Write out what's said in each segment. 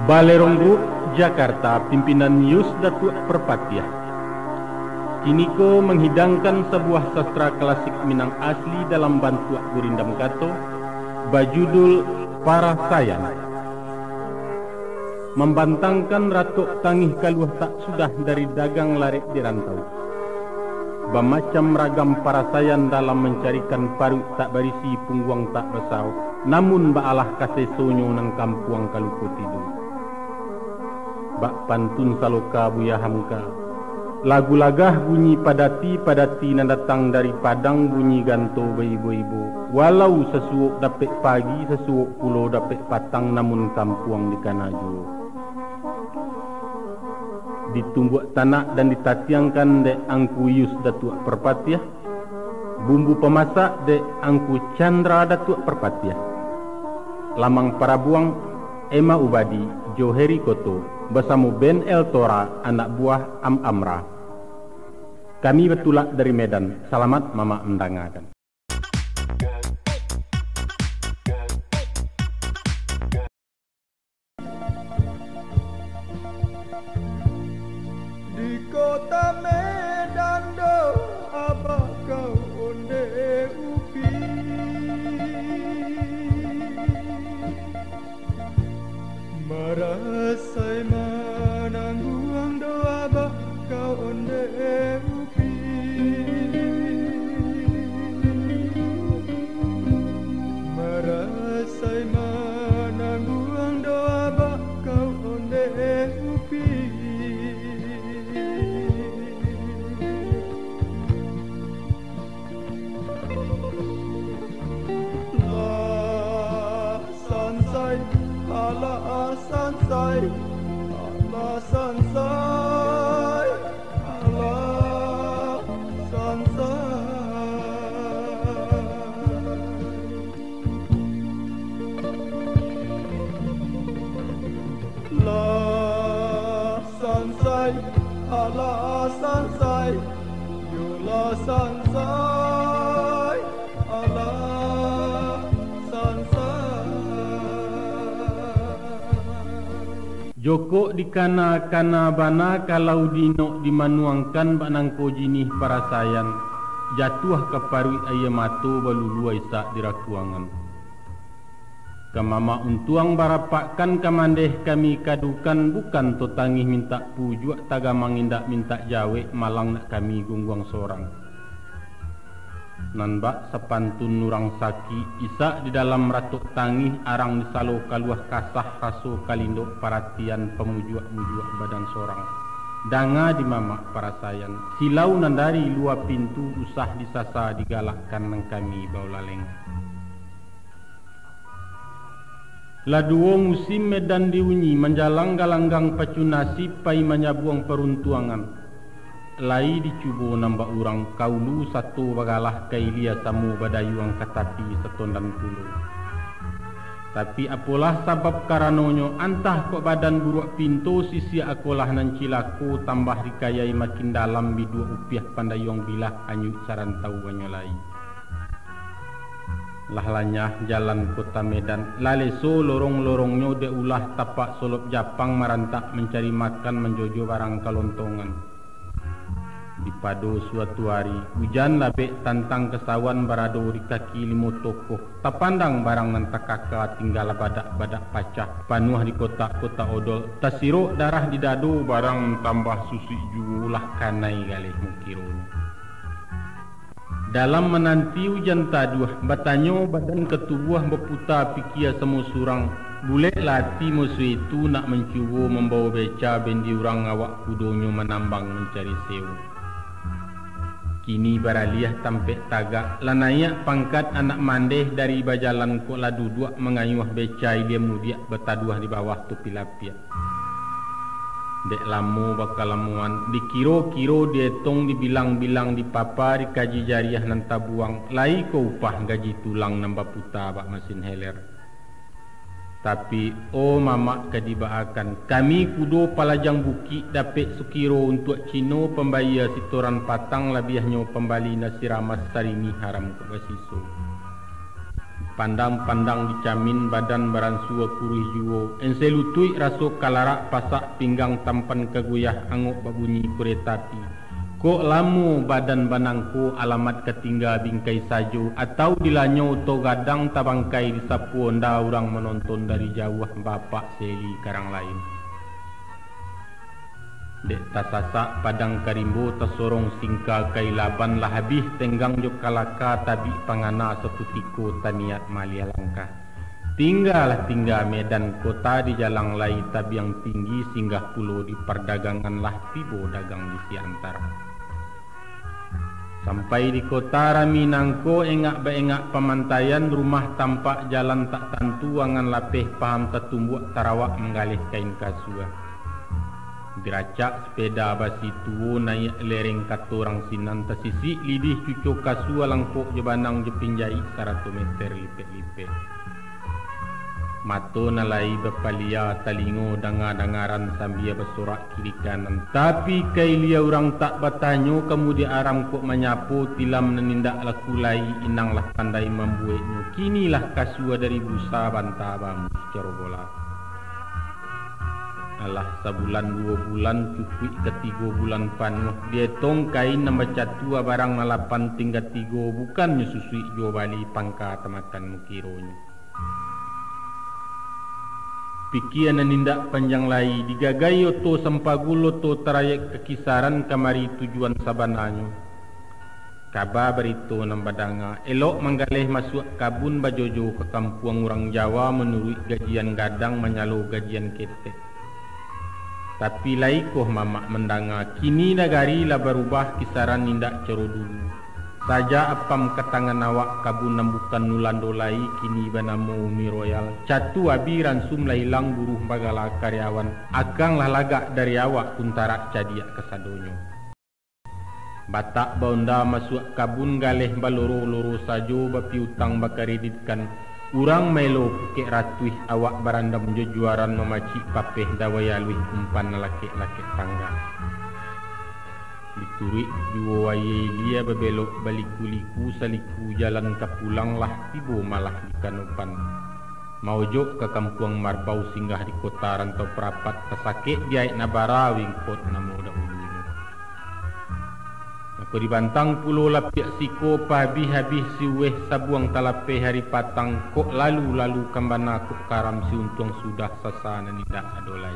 Balerong Group, Jakarta, pimpinan Yus Datuk Perpatiah. Kini ko menghidangkan sebuah sastra klasik Minang asli dalam bantuak Gurindam Gato, berjudul Parasayan. Membantangkan ratuk tangih kaluah tak sudah dari dagang larik di rantau. Bermacam ragam parasayan dalam mencarikan parut tak berisi pungguang tak besar, namun baalah kasih sonyo nang kampuang kaluku tidur. Bak pantun saloka buya hamka, lagu lagah bunyi padati nan datang dari padang bunyi ganto beibu-ibu. Walau sesuuk dapet pagi, sesuuk pulau dapet patang, namun kampuang di kanaju. Ditumbuk tanah dan ditatiangkan dek angku Yus Datuk Perpatiah. Bumbu pemasak dek angku Chandra Datuk Perpatiah. Lamang para buang Emma Ubadi, Joheri Koto, bersama Ben El Tora, anak buah Am Amra. Kami betulak dari Medan. Selamat mama mendengarkan. Di kota Medan do abah kau onde upi, marasai manangguang do abah kau onde upi, marasai manangguang do abah kau onde upi. Allah sansai, Allah sansai, Allah sansai. La sansai, Allah sansai, Yola sansai, Allah sansai. Joko di kana bana kalau dino dimanuangkan banangko jinih parasayan, jatuh ke parui aya mato balulu isa dirakuangan. Kamama untuang barapakan kamandeh kami kadukan, bukan to tangih minta pujuak tagamang indak minta jawe, malang nak kami gungguang sorang. Nan bak sepantun nurang saki isa di dalam ratuk tangih arang disalo kaluah kasah raso kalindok perhatian pemujuak-mujuak badan sorang. Danga di mamak parasayan, silau nan dari luar pintu usah disasa digalakkan nang kami baulaleng. Laduo musim Medan diunyi menjalang galanggang pacu nasib pai menyabuang peruntuangan. Lai dicubo nambah urang kaulu satu bagalah kailia samu badayuang katapi setondan puluh. Tapi apalah sabab karanonyo antah kok badan buruak pintu sisi akolah nan cilaku tambah dikayai makin dalam bidu upiah pandayong bilah anyu sarantau banyolai. Lahlanya jalan kota Medan laleso lorong-lorongnya de ulah tapak solop Japang marantak mencari makan menjojo barang kalontongan. Di pado suatu hari hujan labek tantang kesawan barado di kaki limo tokoh, tapandang barang nan takaka tinggal badak-badak pacah panuh di kota-kota odol, tasiro darah di dado barang tambah susu julah kanai galih mukiro. Dalam menanti hujan taduh batanyo badan ketubuh berputar pikia semu surang, bule lati musuh itu nak mencubo membawa beca bendi urang awak kudonyo menambang mencari sewu. Kini baraliah tampek tagak lanaya pangkat anak mandeh dari bajalan kok ladu dua mengayuh becai dia mudiak bertaduah di bawah tupi lapia. Dek lamu bakal lamuan dikiro-kiro dietong dibilang-bilang dipapa dikaji jariah nan tabuang lai ko upah gaji tulang nambah puta bak mesin heler. Tapi oh mama kadibaakan kami kudo palajang buki dapet sukiro untuk cino pembayar sitoran patang labiahnya pembali nasi ramas sarimi haram ke basiso. Pandang-pandang dicamin badan baransua kurih juo. Enselutui rasuk kalarak pasak pinggang tampan keguyah anguk babunyi kereta api. Kok lamu badan banangku alamat ketinggal bingkai sajo atau dilanyo to gadang tabangkai disapu onda orang menonton dari jauh bapak seli karang lain. Dek tasasak padang karimbo tasorong singka kai laban lah habis tenggang jok kalaka tabi pangana seputiko taniat malia langkah. Tinggal medan kota di jalang lai tabi yang tinggi singgah pulau di perdagangan lah tibo dagang di siantar. Sampai di kota rami nangko engak pemantaian rumah tampak jalan tak tentu angan lapeh paham tertumbuh tarawak menggalih kain kasua. Geracak sepeda basi tuo naik lereng katorang sinan tersisi lidih cucuk kasua langkok jebanang jepinjai 100 meter lipet-lipet. Mato nalai bepalia talingo dangar-dangaran sambil bersorak kiri kanan. Tapi kai lia orang tak bertanyo kemudian aram kok menyapu tilam menindak laku lai inanglah pandai membuatnya. Kinilah kasua dari busa bantah bambu coro bola. Alah sebulan 2 bulan cukup ke 3 bulan panuh. Dia tong kain nambah catua barang malapan tinggal 3 bukannya susui jo bali pangka temakan mukironya. Pikiran nindak panjang lai digagai oto sempagulo to trayek kekisaran kamari tujuan sabananyo. Kaba berito nang badanga elok manggaleh masuk kabun bajojo ke kampung orang Jawa menurut gajian gadang menyalo gajian ketek. Tapi laikoh mamak mendanga kini nagari lah berubah kisaran nindak cero dulu. Saja apam ketangan awak kabun nambukan nulando lai kini banamu umi royal. Catu abi ransum lah hilang buruh bagala karyawan. Akang lah lagak dari awak kuntarak cadiak kesadonyo. Batak baunda masuk kabun galeh baloro-loro sajo bapi utang bakariditkan. Urang melo pukek ratuih awak barandam jojuaran memacik papeh dawaya luih umpan laki-laki tangga. Diturik diwayai lia bebelok baliku-liku saliku jalan kapulang lah tibo malah di kanupan. Maujok ke kampung Marbau singgah di kota rantau perapat kesakit diait nabara wingkot namo dahulu. Aku dibantang pulau lapiak siko habis siweh sabuang talape hari patang kok lalu kambana kok karam si untung sudah sasana tidak adolai.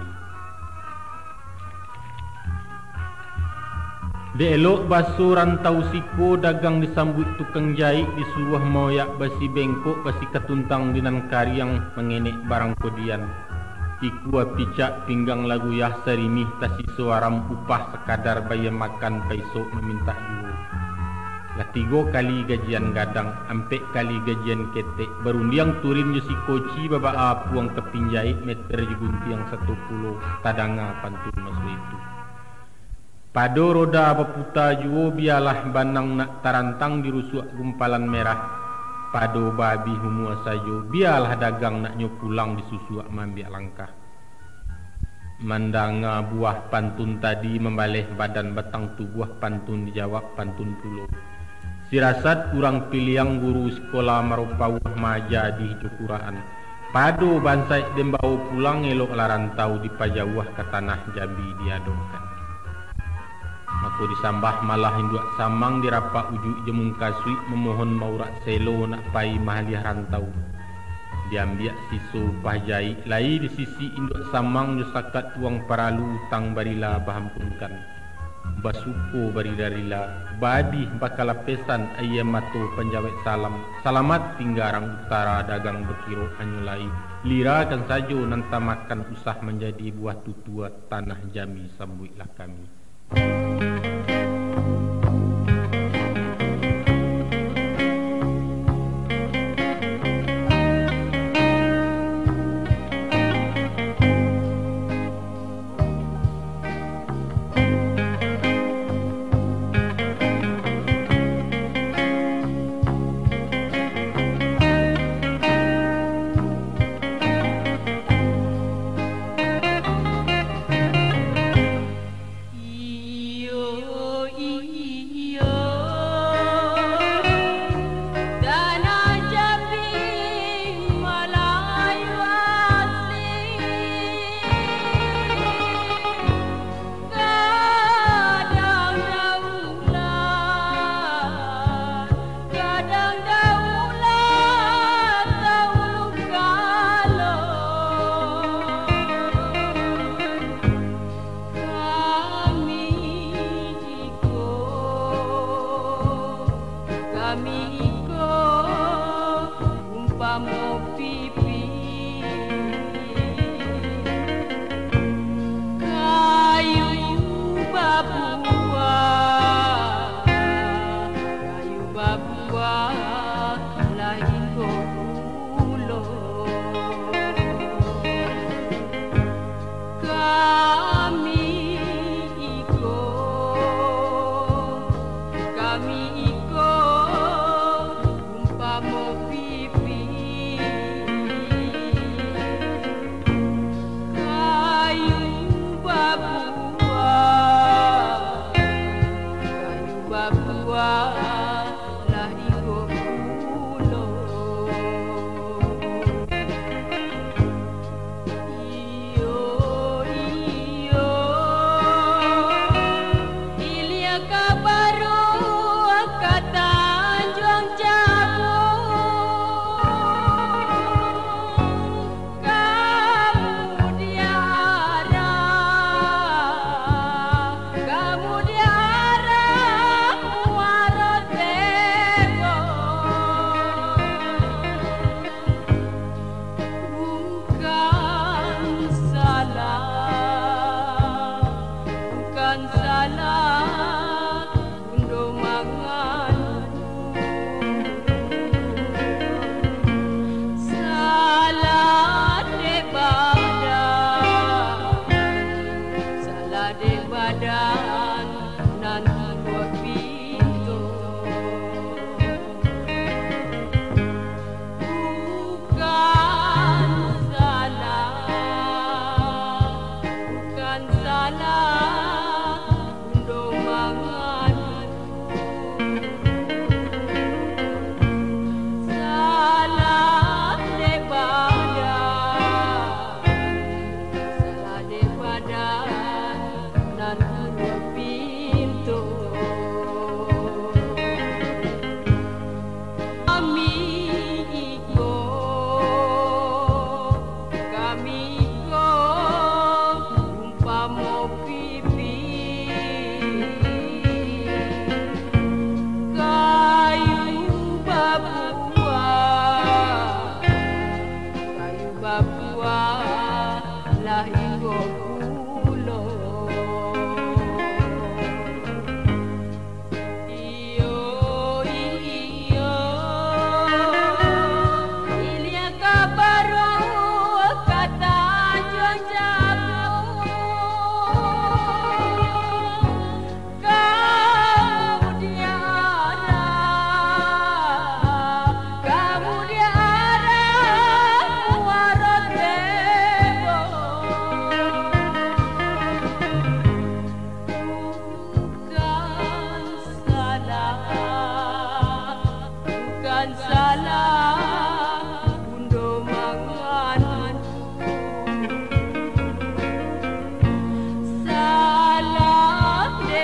De elok baso rantau siko dagang disambut tukang jahit di seluah moyak basi bengkok basi ketuntang dinan kariang mengenek barang kodian. Iku picak pinggang lagu yah serimih tasi suaram upah sekadar bayar makan paisok meminta juo. Lah 3 kali gajian gadang, 4 kali gajian ketek. Berundiang turin si koci baba apuang kepinjai meter guntiang 10 tadanga pantun masu itu. Pado roda beputa juo bialah banang nak tarantang dirusuk gumpalan merah. Pado babi humua sajo biarlah dagang nak nyopulang disusuk mambiak langkah. Mandanga buah pantun tadi membaleh badan batang tubuh pantun dijawab pantun pulau. Sirasat kurang piliang guru sekolah marupawah maja di Jokuraan. Pado bansai dembau pulang elok larantau di pajawah ke tanah Jambi diadokan. Aku disambah malah hinduak samang dirapak ujuk jemung kasui memohon maurak selo nak pai mahaliah rantau. Diambiak siso pahjai lai di sisi induak samang jusakat uang paralu tang barila bahampunkan. Basuko baridarila badi bakal pesan ayam mato penjawet salam. Salamat tinggarang utara dagang bekiro anyulai. Lira kan sajo nanta makan usah menjadi buah tutua tanah Jambi sambuitlah kami. Yo Papua lah inggo pulo. Iyo ilia kabaro kata jonjabu. Kamu diara warot debo. Bukan salah bundo mangan. Salah de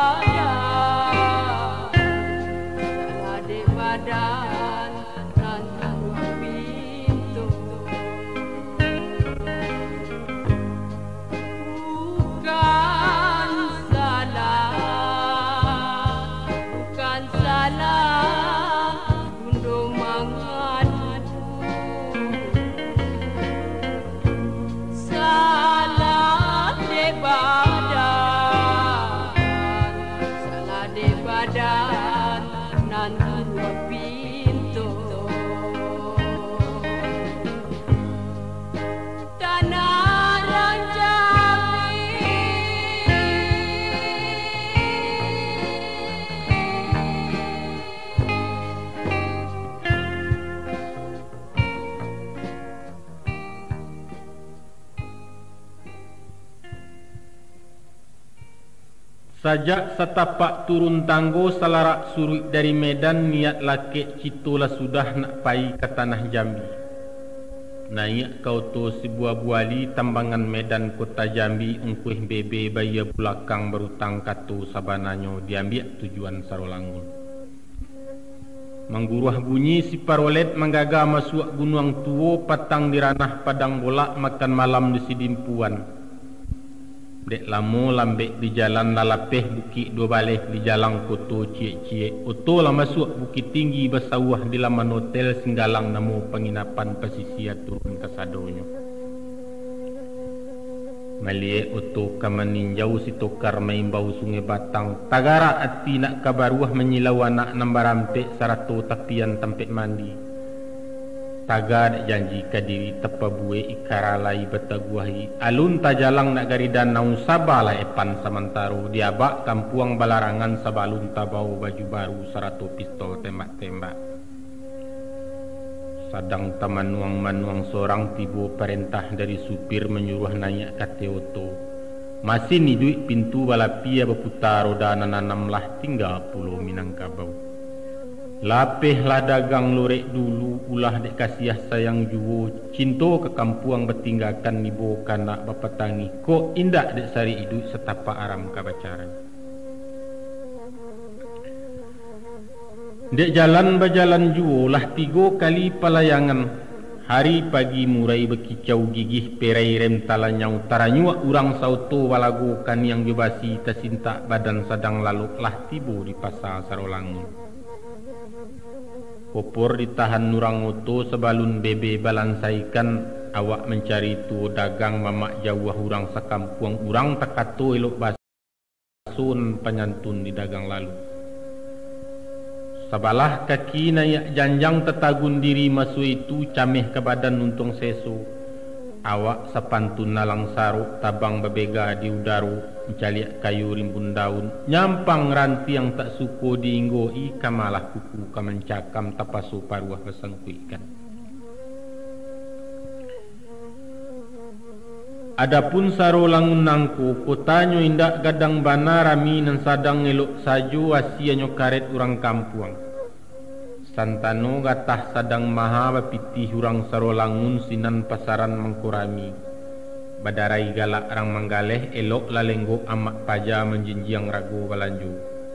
badan nantang pintu. Bukan salah bundo mangan. Salah de badan nantang pintu. Tanah Rancawi Sajak setapak turun tanggo salarak surut dari Medan, niat laki citola sudah nak pai ke tanah Jambi. Naik kau tu sebuah buali tambangan Medan kota Jambi, ungkuih bebe baya belakang berutang katu sabananyo diambil tujuan Sarolangun. Mengguruh bunyi si parolet menggaga masuk gunung tuo patang di ranah padang bolak makan malam di sidimpuan. Dek lamo lambek di jalan lalapeh bukit dua balik di jalan koto cie-cie. Oto lah masuk bukit tinggi bersawah di laman hotel Singgalang namo penginapan pesisir turun ke sadonyo. Malie oto kamaninjau si tokar maimbau sungai Batang. Tagara ati nak kabaruah menyilau anak nambarampe sarato tapian tempat mandi. Taga dak janji kadiri tepa bue ikaralai betaguahi. Alun tajalang nak gari danau sabalah epan samantaro. Diabak kampuang balarangan sabalun tabau baju baru sarato pistol tembak-tembak. Sadang tamanuang-manuang seorang tibo perintah dari supir menyuruh naik kate oto. Masih ni duit pintu balapia berputar roda nanam lah 30 Minangkabau. Lapeh lah dagang lorek dulu ulah dek kasiah sayang juwo. Cinto ke kampuang bertinggalkan nibo kanak bapatangi. Kok indah dek sari iduk setapak aram kabacaran. Dek jalan bajalan juwo lah 3 kali palayangan. Hari pagi murai berkicau gigih perai rem talanyau. Taranyuak urang sauto walago kan yang jubasi tersintak badan sadang lalu lah tibo di pasar Sarolangun. Kopor ditahan nurang oto sebalun bebe balansaikan. Awak mencari tu dagang mamak jauh urang sakampuang. Urang takato elok basun penyantun di dagang lalu. Sabalah kaki naik janjang tetagun diri masuk itu cameh ke badan untung seso. Awak sepantun nalang saruk tabang bebega di udaro mencaliak kayu rimbun daun. Nyampang ranti yang tak suko diinggoi kamalah kuku kamencakam tapaso paruah besengkuikan. Adapun Sarolangun nangku kotanyo indak gadang bana rami nan sadang elok sajo asianyo karet urang kampuang. Santano gatah sadang maha bapitih urang Sarolangun sinan pasaran mengkurami. Badarai galak rang manggaleh elok lalenggo amak paja menjinjiang rago balanju.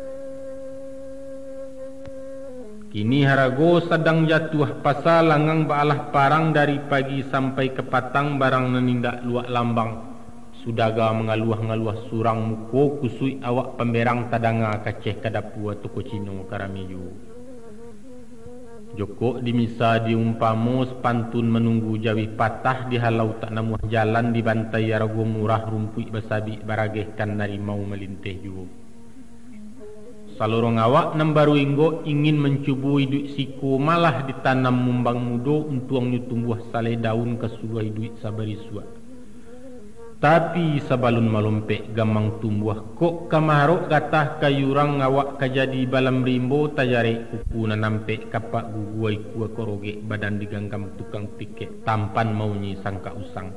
Kini harago sedang jatuh pasal langang baalah parang dari pagi sampai ke patang barang nenindak luak lambang. Sudaga mengaluah-ngaluah surang muko kusui awak pemberang tadanga kaceh kadapua toko cino karameju. Joko dimisa diumpamo sepantun menunggu jawi patah di halau tak namuah jalan di bantai arago murah rumpui basabi baragehkan narimau melinteh juo. Salorong awak nambaru inggo ingin mencubui duit siku malah ditanam mumbang mudo untuang tumbuh saleh daun kesuai duit sabari suat. Tapi sabalun malompe gamang tumbuh kok kamarok gatah kayurang ngawak kajadi balam rimbo tajare kuku nampe kapak guguai kua koroge badan diganggam tukang tiket tampan maunyi sangka usang.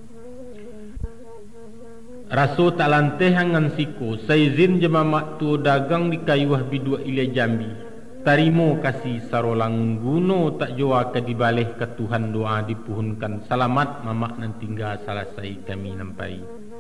Raso tak lanteh hangan siku saizin jemamak tu dagang di kayuah bidua ile Jambi. Tarimo kasih sarolangun guno tak jua ke dibaleh ke Tuhan doa dipuhunkan salamat mamak nan tinggal salasai kami nampai.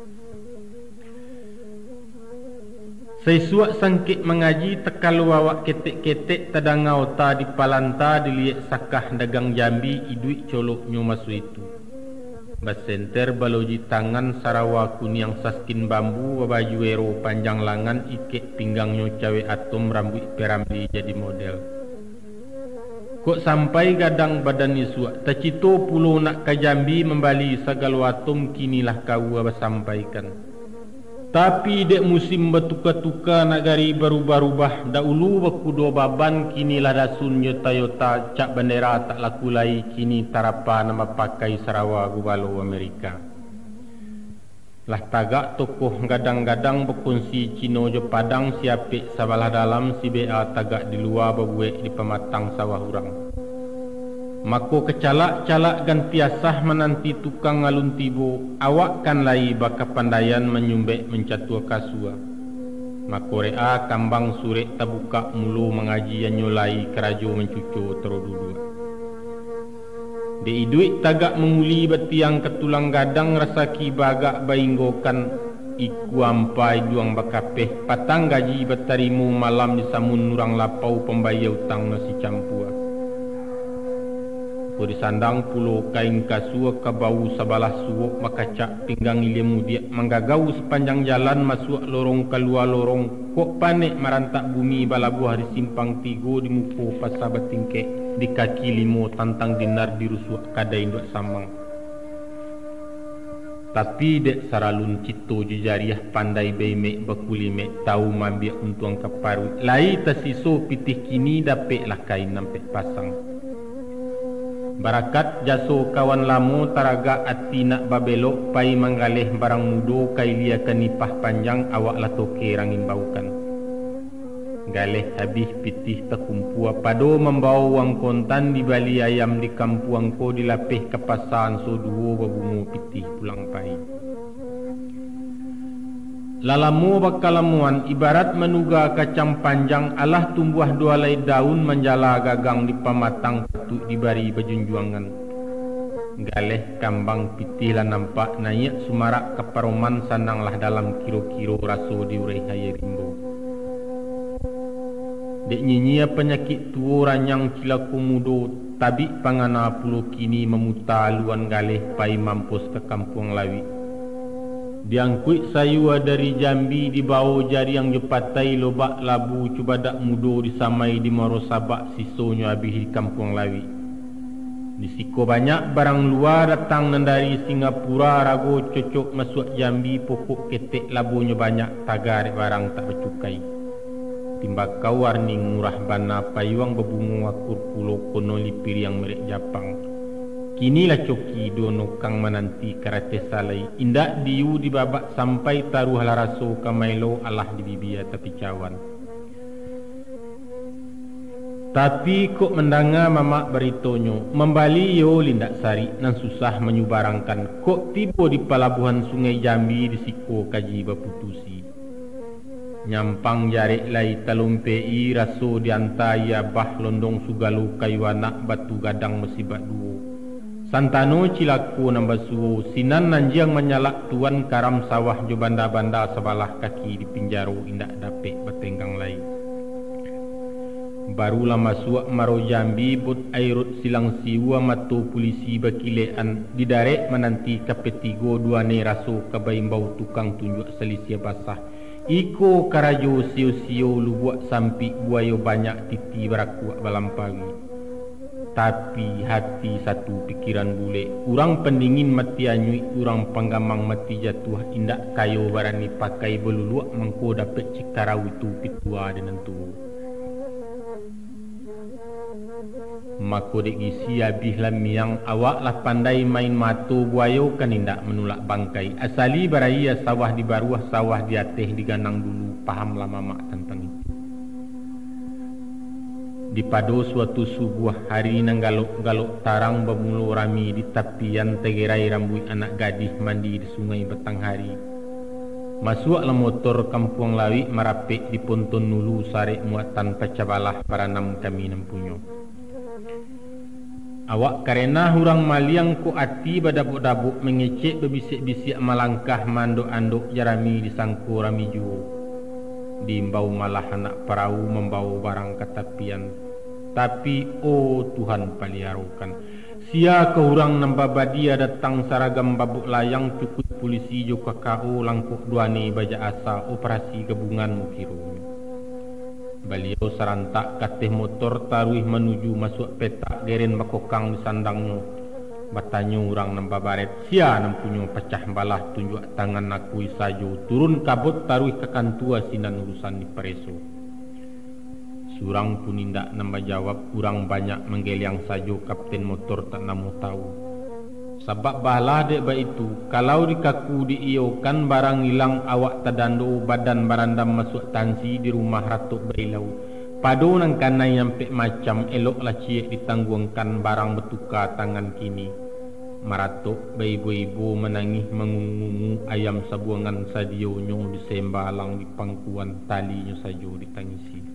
Sesuak sangkit mengaji tekal wawak ketek-ketek tadangau ta di palanta diliek sakah dagang Jambi iduik colok nyo masu itu. Basenter baloji tangan Sarawa kuniang saskin bambu baju ero panjang langan iket pinggangnya cawe atom rambut peramli jadi model. Kok sampai gadang badan isuak tacito pulo nak ke Jambi membali sagalo atom kinilah kau sampaikan. Tapi dek musim bertuka-tuka nagari berubah-ubah dahulu bakudo baban kinilah dasun yota-yota cak bendera tak laku lai kini tarapa nama pakai Sarawak gubalo Amerika. Lah tagak tokoh gadang-gadang berkongsi Cino jo Padang siapik sabalah dalam si BA tagak di luar berbuek di pematang sawah urang. Mako kecalak-calak gan piasah menanti tukang alun tibo awak kan lai baka pandayan menyumbek mencatua kasua. Mako rea kambang surek tabuka mulu mengaji yang nyolai kerajo mencuco terodudua. Di iduik tagak menguli betiang ketulang gadang rasa kibagak bainggokan iku ampai duang bakapeh patang gaji betarimu malam di samun nurang lapau pembayar utang nasi campua. Di sandang pulau kain kasua kabau sabalah suok makacak pinggang ilmu dia menggagau sepanjang jalan masuk lorong keluar lorong kok panik merantak bumi balabuah di simpang tigo di muko pasabat tingkek di kaki limo tantang dinar di rusuak kadai induk samang. Tapi dek saralun cito jejariah pandai beimek bakulimek tahu mambiak untuang keparu lai tasiso pitih kini dapeklah kain nampek pasang. Barakat jaso kawan lamu taraga ati nak babelok pai manggaleh barang mudo kai lia kanipah panjang awak latoke rangin baukan. Galeh habis pitih terkumpua pado membawa wang kontan di bali ayam di kampuang ko dilapih kepasan so duo babungu pitih pulang pai. Lalamu bakalamuan ibarat menuga kacang panjang alah tumbuh dua lai daun menjala gagang di pamatang petuk dibari bejunjuangan. Galeh kambang pitih lah nampak naik sumarak keparoman sananglah dalam kiro-kiro raso diurai haya rimbo. Dek nyinyia penyakit tuo ranyang cilaku mudo tabik pangana pulau kini memuta luan galeh pai mampus ke kampung lawi. Diangkut sayua dari Jambi dibawa jari yang jepatai lobak labu cubadak mudo disamai di Marosabak sisonyo habis di kampung lawi. Di siko banyak barang luar datang dari Singapura rago cocok masuk Jambi pokok ketek labunya banyak tagar barang tak bercukai. Timbakau warning murah bana payuang bebungu akur pulau kono lipir yang merek Japang. Kinilah coki dono kang menanti karate salai indak diu dibabak sampai taruh laraso kamailo alah di bibia tapi cawan. Tapi kok mendanga mamak beritonyo membali yo lindak sari nan susah menyubarangkan kok tiba di pelabuhan sungai Jambi di siko kaji baputusi. Nyampang jarik lai talumpei raso diantaya bah londong sugalu kayu anak batu gadang mesibat duo. Santano cilaku nambah suwo sinan nanjiang menyalak tuan karam sawah jo banda-banda sebalah kaki di pinjaro indak dapek betenggang lain. Barulah masuk maro Jambi bot airut silang siwa matu polisi bakilean didarek menanti kapetigo dua ne raso kabaimbau tukang tunjuk selisia basah. Iko karajo sio-sio lu buat sampi buayo banyak titi berakuak balam pagi. tapi hati satu pikiran bule. Urang pendingin mati anyui, urang panggamang mati jatuh. Indak kayo barani pakai beluluak mangko dapet cikarau itu pitua denentu. Mako dek isi abih lamiang awak lah pandai main matu buayo kan indak menulak bangkai. Asali baraya sawah di baruah sawah di ateh diganang dulu, paham lah mamak tentang itu. Di pado suatu subuh hari nang galok-galok tarang bermulu rami di tapian tegerai rambut anak gadis mandi di sungai petang hari. Masuklah motor kampung lawi merapik di ponton nulu sare muatan pacabalah para nam kami nampunyo. Awak karena hurang maliang ku ati badabuk-dabuk mengecek bebisik-bisik malangkah mandok-andok jarami disangku rami juo. Diimbau malah anak perahu membawa barang ke tepian. Tapi oh Tuhan paliarukan, sia ke hurang nambabadia datang saragam babuk layang cukup polisi juga KO langkuk duani baja asa operasi gabungan mukiru. Beliau serantak kateh motor taruih menuju masuk petak geren makokang di sandangnya. Batanyo orang nambabaret sia nampunyo pecah balah tunjuk tangan nakui sajo turun kabut taruih ke kantua sinan urusan di pereso. Surang pun indak nambah jawab, kurang banyak menggeliang sajo kapten motor tak namu tahu. Sebab balah dek ba itu, kalau dikaku diiokan barang hilang awak tadando badan barandam masuk tansi di rumah Ratuk Bailau. Pado nang kanai nyampe macam eloklah ciek ditangguangkan barang betuka tangan kini. Maratuk baibu-ibu menangis mengungu ayam sabuangan sadionyo disembalang di pangkuan talinya sajo ditangisi.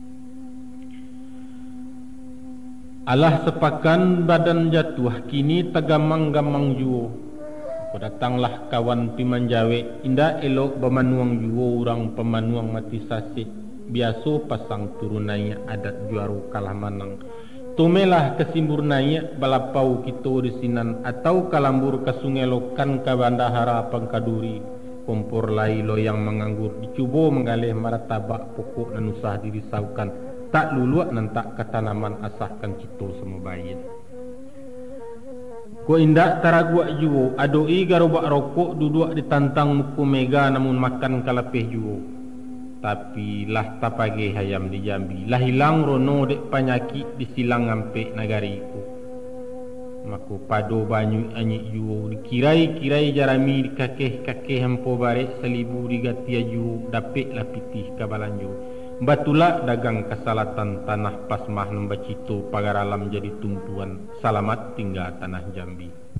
Alah sepakan badan jatuh kini tagamang-gamang juo. Datanglah kawan pimanjawe indah elok bemanuang juo orang pemanuang mati sasik. Biaso pasang turunanya adat juaru kalah manang. Tumelah kesimburnanya balapau kito di sinan atau kalambur ke sungai lokan ke bandahara pangkaduri. Kompor lai lo yang menganggur dicubo menggalih maratabak pokok dan usah dirisaukan. Tak luluak nantak ke tanaman asahkan cito semubayin. Ko indak taraguak juo adoi garobak rokok duduk ditantang muku mega namun makan kalapeh juo. Tapi lah tapage hayam di Jambi lah hilang rono dek panyakit di silang ngampe nagariku. Mako pado banyu anyik juo dikirai-kirai jarami dikakeh-kakeh hampo barek selibu digatia juo dapek lah pitih kabalanjo. Batulah dagang kesalatan tanah pasmah nembacito pagar alam jadi tumpuan. Selamat tinggal tanah Jambi.